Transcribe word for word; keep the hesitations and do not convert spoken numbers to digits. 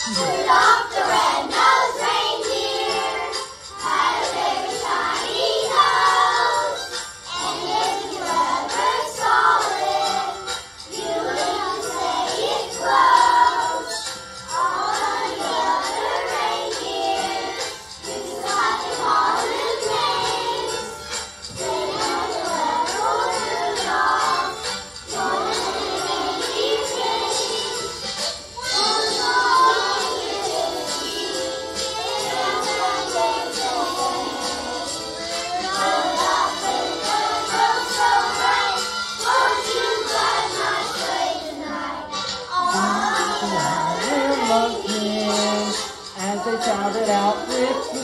Rudolph the red-nosed reindeer had a very shiny nose, and if you ever saw it, you would say it glows. All the other reindeers used to have to call him names. They had a little Rudolph, more than reindeer games. As they shouted out with